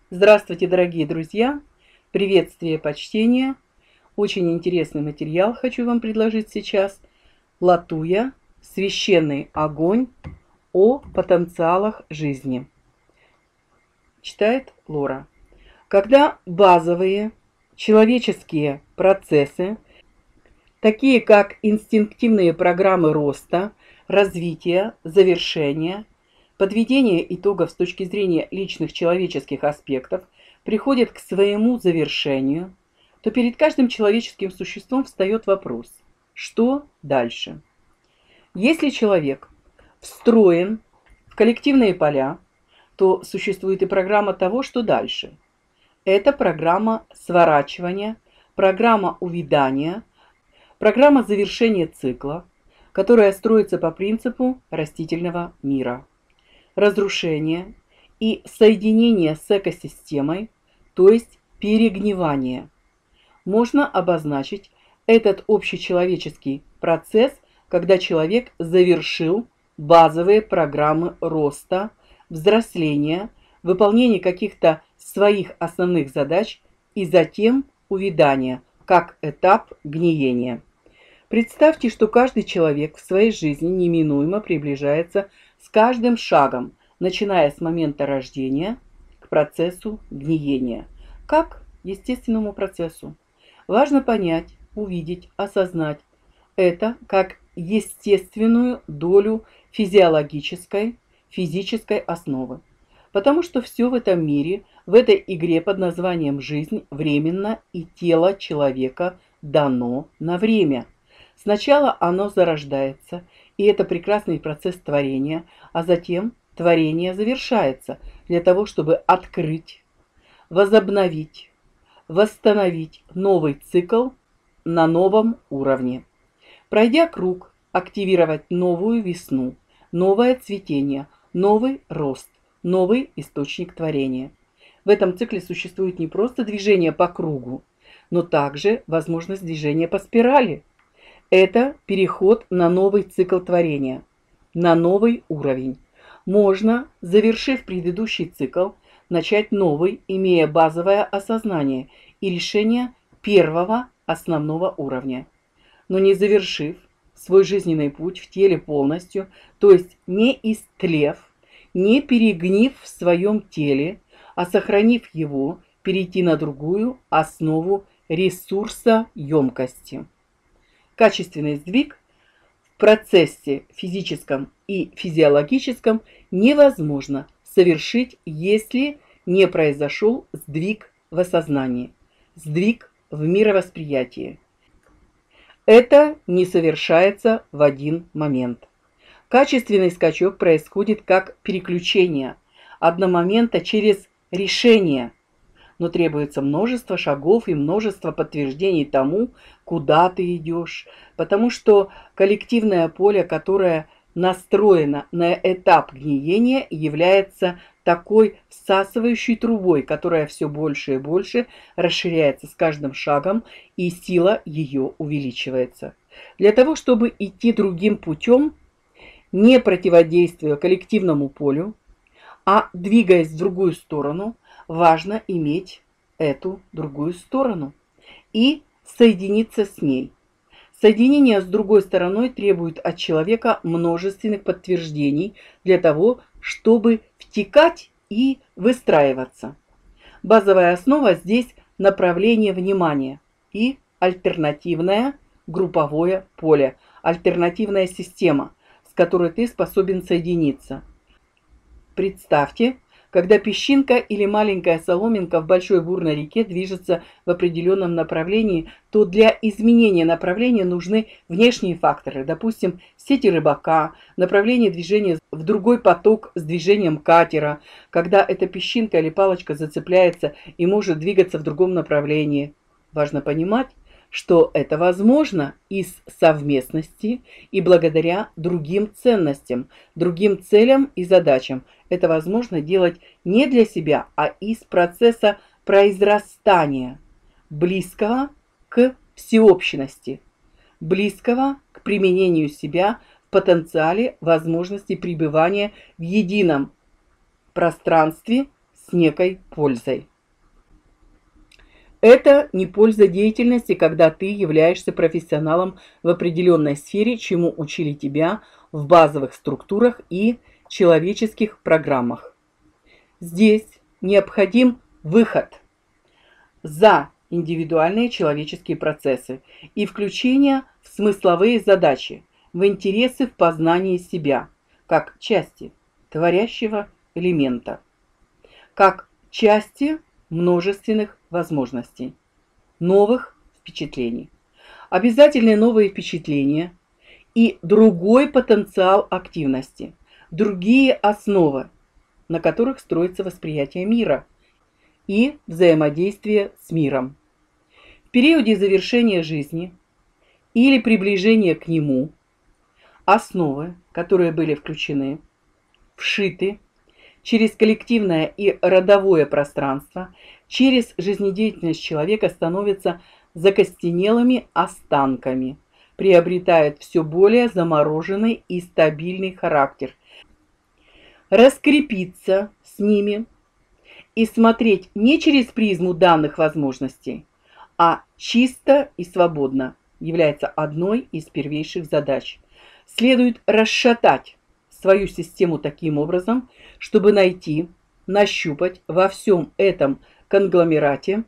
Здравствуйте, дорогие друзья! Приветствие, почтение! Очень интересный материал хочу вам предложить сейчас. Латуя. Священный огонь о потенциалах жизни. Читает Лора. Когда базовые человеческие процессы, такие как инстинктивные программы роста, развития, завершения, подведение итогов с точки зрения личных человеческих аспектов, приходят к своему завершению, то перед каждым человеческим существом встает вопрос: что дальше? Если человек встроен в коллективные поля, то существует и программа того, что дальше. Это программа сворачивания, программа увядания, программа завершения цикла, которая строится по принципу растительного мира. Разрушение и соединение с экосистемой, то есть перегнивание. Можно обозначить этот общечеловеческий процесс, когда человек завершил базовые программы роста, взросления, выполнения каких-то своих основных задач и затем увядания, как этап гниения. Представьте, что каждый человек в своей жизни неминуемо приближается с каждым шагом, начиная с момента рождения, к процессу гниения, как естественному процессу. Важно понять, увидеть, осознать это как естественную долю физиологической, физической основы. Потому что все в этом мире, в этой игре под названием «жизнь» временно, и тело человека дано на время. Сначала оно зарождается, и это прекрасный процесс творения, а затем творение завершается для того, чтобы открыть, возобновить, восстановить новый цикл на новом уровне. Пройдя круг, активировать новую весну, новое цветение, новый рост, новый источник творения. В этом цикле существует не просто движение по кругу, но также возможность движения по спирали. Это переход на новый цикл творения, на новый уровень. Можно, завершив предыдущий цикл, начать новый, имея базовое осознание и решение первого основного уровня. Но не завершив свой жизненный путь в теле полностью, то есть не истлев, не перегнив в своем теле, а сохранив его, перейти на другую основу ресурса емкости. Качественный сдвиг в процессе физическом и физиологическом невозможно совершить, если не произошел сдвиг в осознании, сдвиг в мировосприятии. Это не совершается в один момент. Качественный скачок происходит как переключение одномоментно через решение, но требуется множество шагов и множество подтверждений тому, куда ты идешь, потому что коллективное поле, которое настроено на этап гниения, является такой всасывающей трубой, которая все больше и больше расширяется с каждым шагом, и сила ее увеличивается. Для того, чтобы идти другим путем, не противодействуя коллективному полю, а двигаясь в другую сторону, важно иметь эту другую сторону и соединиться с ней. Соединение с другой стороной требует от человека множественных подтверждений для того, чтобы втекать и выстраиваться. Базовая основа здесь направление внимания и альтернативное групповое поле, альтернативная система, с которой ты способен соединиться. Представьте, когда песчинка или маленькая соломинка в большой бурной реке движется в определенном направлении, то для изменения направления нужны внешние факторы, допустим, сети рыбака, направление движения в другой поток с движением катера, когда эта песчинка или палочка зацепляется и может двигаться в другом направлении. Важно понимать, что это возможно из совместности и благодаря другим ценностям, другим целям и задачам. Это возможно делать не для себя, а из процесса произрастания, близкого к всеобщности, близкого к применению себя в потенциале возможности пребывания в едином пространстве с некой пользой. Это не польза деятельности, когда ты являешься профессионалом в определенной сфере, чему учили тебя в базовых структурах и человеческих программах. Здесь необходим выход за индивидуальные человеческие процессы и включение в смысловые задачи, в интересы в познании себя, как части творящего элемента, как части множественных возможностей, новых впечатлений. Обязательные новые впечатления и другой потенциал активности, другие основы, на которых строится восприятие мира и взаимодействие с миром. В периоде завершения жизни или приближения к нему основы, которые были включены, вшиты через коллективное и родовое пространство, через жизнедеятельность человека становятся закостенелыми останками, приобретают все более замороженный и стабильный характер. Раскрепиться с ними и смотреть не через призму данных возможностей, а чисто и свободно является одной из первейших задач. Следует расшатать свою систему таким образом, чтобы найти, нащупать во всем этом конгломерате,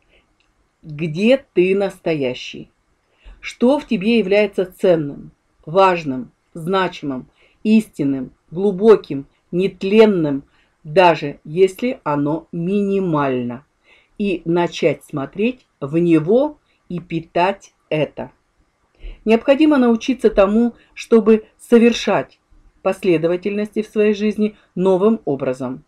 где ты настоящий, что в тебе является ценным, важным, значимым, истинным, глубоким, нетленным, даже если оно минимально, и начать смотреть в него и питать это. Необходимо научиться тому, чтобы совершать последовательности в своей жизни новым образом,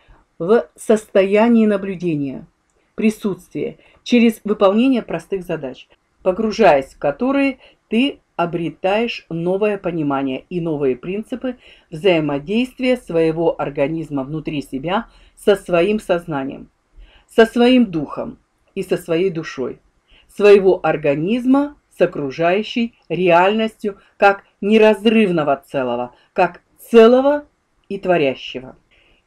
в состоянии наблюдения, присутствия, через выполнение простых задач, погружаясь в которые ты обретаешь новое понимание и новые принципы взаимодействия своего организма внутри себя со своим сознанием, со своим духом и со своей душой, своего организма с окружающей реальностью как неразрывного целого, как целого и творящего.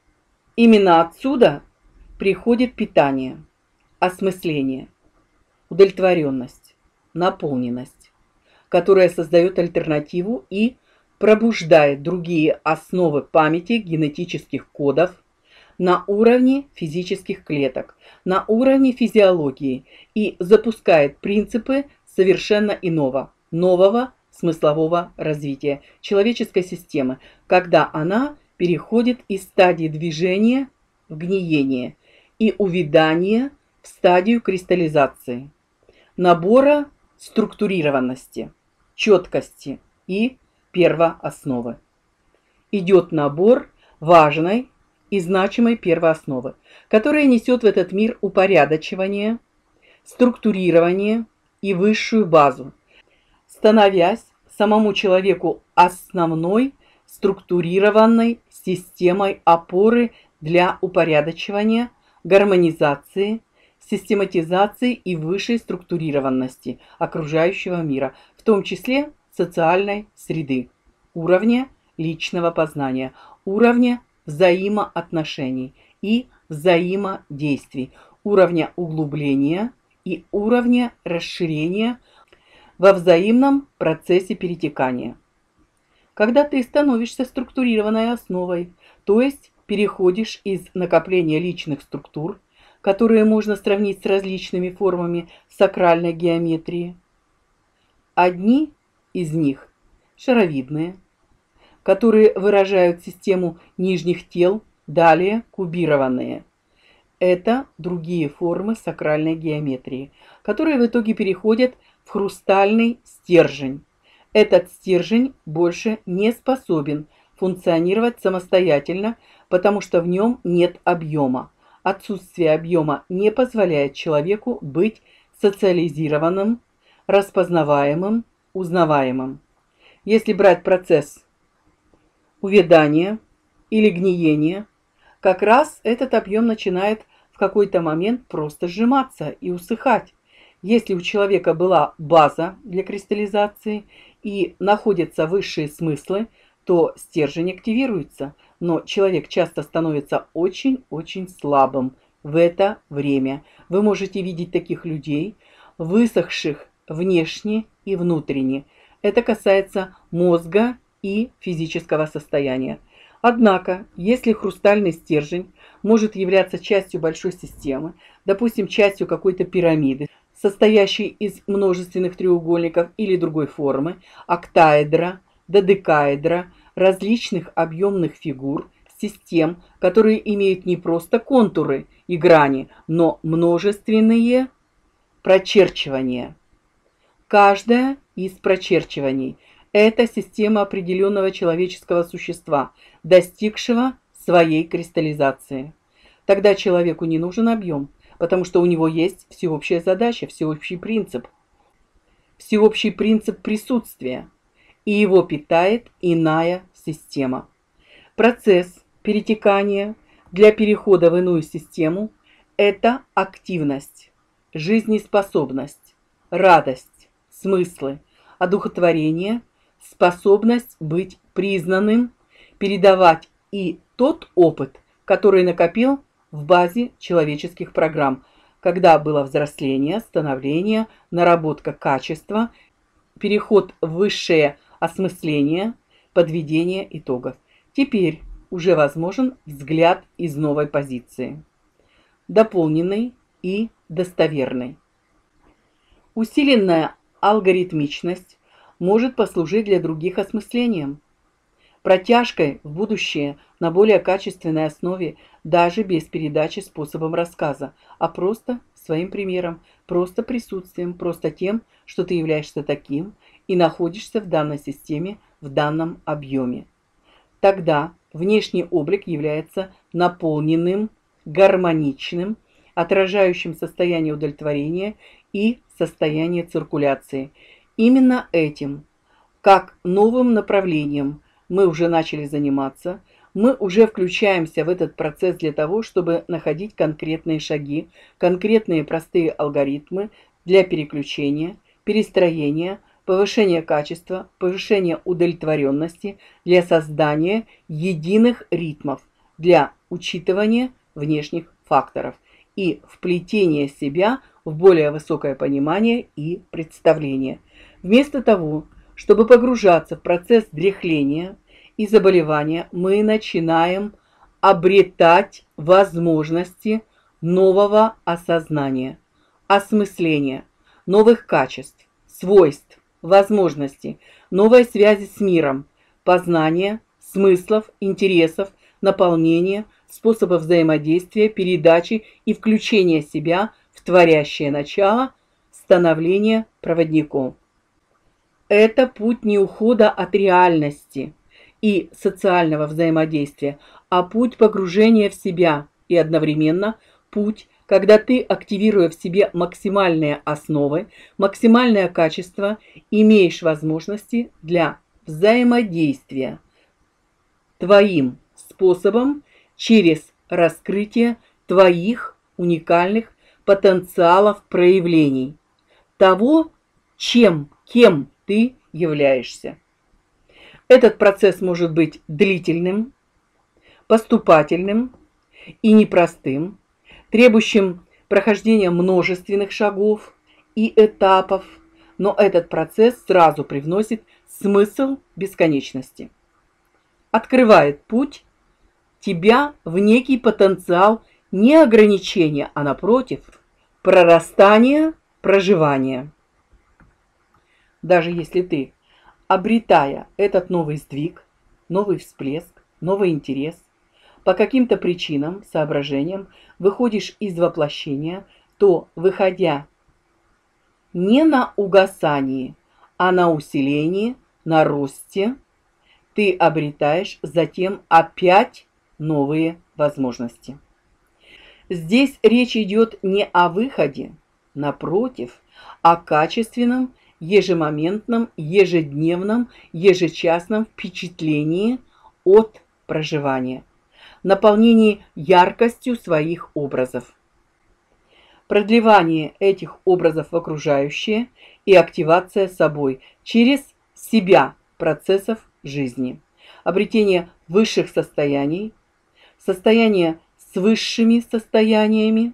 Именно отсюда приходит питание, осмысление, удовлетворенность, наполненность, которая создает альтернативу и пробуждает другие основы памяти генетических кодов на уровне физических клеток, на уровне физиологии и запускает принципы совершенно иного, нового смыслового развития человеческой системы, когда она переходит из стадии движения в гниение и увядания в стадию кристаллизации, набора структурированности, четкости и первоосновы. Идет набор важной и значимой первоосновы, которая несет в этот мир упорядочивание, структурирование и высшую базу, становясь самому человеку основной структурированной системой опоры для упорядочивания, гармонизации, систематизации и высшей структурированности окружающего мира, в том числе социальной среды, уровня личного познания, уровня взаимоотношений и взаимодействий, уровня углубления и уровня расширения во взаимном процессе перетекания. Когда ты становишься структурированной основой, то есть переходишь из накопления личных структур, которые можно сравнить с различными формами сакральной геометрии. Одни из них шаровидные, которые выражают систему нижних тел, далее кубированные. Это другие формы сакральной геометрии, которые в итоге переходят в хрустальный стержень. Этот стержень больше не способен функционировать самостоятельно, потому что в нем нет объема. Отсутствие объема не позволяет человеку быть социализированным, распознаваемым, узнаваемым. Если брать процесс увядания или гниения, как раз этот объем начинает в какой-то момент просто сжиматься и усыхать. Если у человека была база для кристаллизации и находятся высшие смыслы, то стержень активируется, Но человек часто становится очень-очень слабым в это время. Вы можете видеть таких людей, высохших внешне и внутренне. Это касается мозга и физического состояния. Однако, если хрустальный стержень может являться частью большой системы, допустим, частью какой-то пирамиды, состоящей из множественных треугольников или другой формы, октаэдра, додекаэдра, различных объемных фигур, систем, которые имеют не просто контуры и грани, но множественные прочерчивания. Каждая из прочерчиваний – это система определенного человеческого существа, достигшего своей кристаллизации. Тогда человеку не нужен объем, потому что у него есть всеобщая задача, всеобщий принцип присутствия, и его питает иная система. Процесс перетекания для перехода в иную систему – это активность, жизнеспособность, радость, смыслы, одухотворение, способность быть признанным, передавать и тот опыт, который накопил в базе человеческих программ, когда было взросление, становление, наработка качества, переход в высшее осмысление, подведение итогов. Теперь уже возможен взгляд из новой позиции, дополненный и достоверный. Усиленная алгоритмичность может послужить для других осмыслением, протяжкой в будущее на более качественной основе, даже без передачи способом рассказа, а просто своим примером, просто присутствием, просто тем, что ты являешься таким и находишься в данной системе в данном объеме. Тогда внешний облик является наполненным, гармоничным, отражающим состояние удовлетворения и состояние циркуляции. Именно этим, как новым направлением, мы уже начали заниматься, мы уже включаемся в этот процесс для того, чтобы находить конкретные шаги, конкретные простые алгоритмы для переключения, перестроения, повышения качества, повышения удовлетворенности, для создания единых ритмов, для учитывания внешних факторов и вплетения себя в более высокое понимание и представление. Вместо того, чтобы погружаться в процесс дряхления и заболевания, мы начинаем обретать возможности нового осознания, осмысления, новых качеств, свойств, возможностей, новой связи с миром, познания, смыслов, интересов, наполнения, способов взаимодействия, передачи и включения себя в творящее начало, становления проводником. Это путь не ухода от реальности и социального взаимодействия, а путь погружения в себя и одновременно путь, когда ты, активируя в себе максимальные основы, максимальное качество, имеешь возможности для взаимодействия твоим способом через раскрытие твоих уникальных потенциалов проявлений, того, кем ты являешься. Этот процесс может быть длительным, поступательным и непростым, требующим прохождения множественных шагов и этапов, но этот процесс сразу привносит смысл бесконечности, открывает путь тебя в некий потенциал не ограничения, а напротив, прорастания, проживания. Даже если ты, обретая этот новый сдвиг, новый всплеск, новый интерес, по каким-то причинам, соображениям выходишь из воплощения, то, выходя не на угасании, а на усилении, на росте, ты обретаешь затем опять новые возможности. Здесь речь идет не о выходе, напротив, о качественном, ежемоментном, ежедневном, ежечасном впечатлении от проживания, наполнении яркостью своих образов, продлевание этих образов в окружающее и активация собой через себя процессов жизни. обретение высших состояний, состояние с высшими состояниями,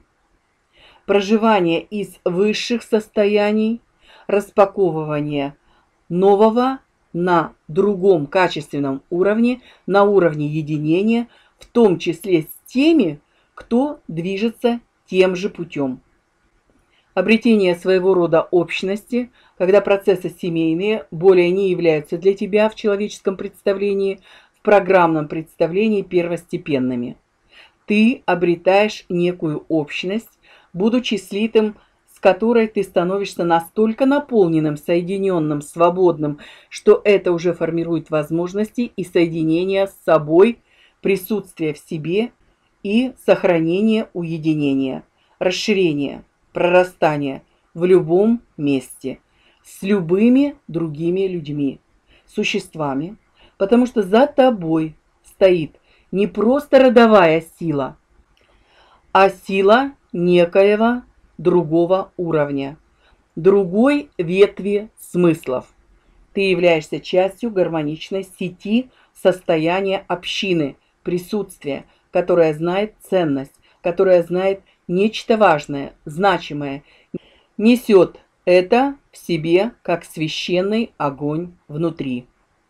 проживание из высших состояний, распаковывание нового на другом качественном уровне, на уровне единения, в том числе с теми, кто движется тем же путем. Обретение своего рода общности, когда процессы семейные более не являются для тебя в человеческом представлении, в программном представлении первостепенными. Ты обретаешь некую общность, будучи слитым, с которой ты становишься настолько наполненным, соединенным, свободным, что это уже формирует возможности и соединения с собой, присутствие в себе и сохранение уединения, расширение, прорастание в любом месте, с любыми другими людьми, существами, потому что за тобой стоит не просто родовая сила, а сила некоего другого уровня, другой ветви смыслов. Ты являешься частью гармоничной сети состояния общины, присутствия, которая знает ценность, которая знает нечто важное, значимое, несет это в себе, как священный огонь внутри.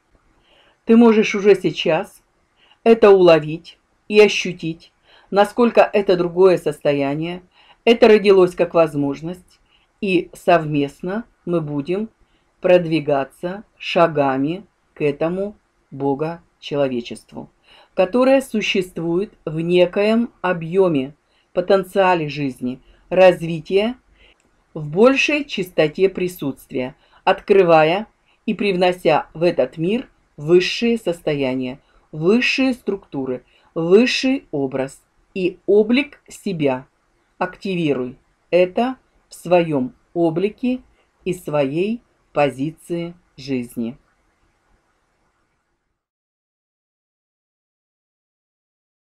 Ты можешь уже сейчас это уловить и ощутить, насколько это другое состояние, это родилось как возможность, и совместно мы будем продвигаться шагами к этому Бога-человечеству, которое существует в некоем объеме, потенциале жизни, развития в большей чистоте присутствия, открывая и привнося в этот мир высшие состояния, высшие структуры, высший образ и облик себя. Активируй это в своем облике и своей позиции жизни.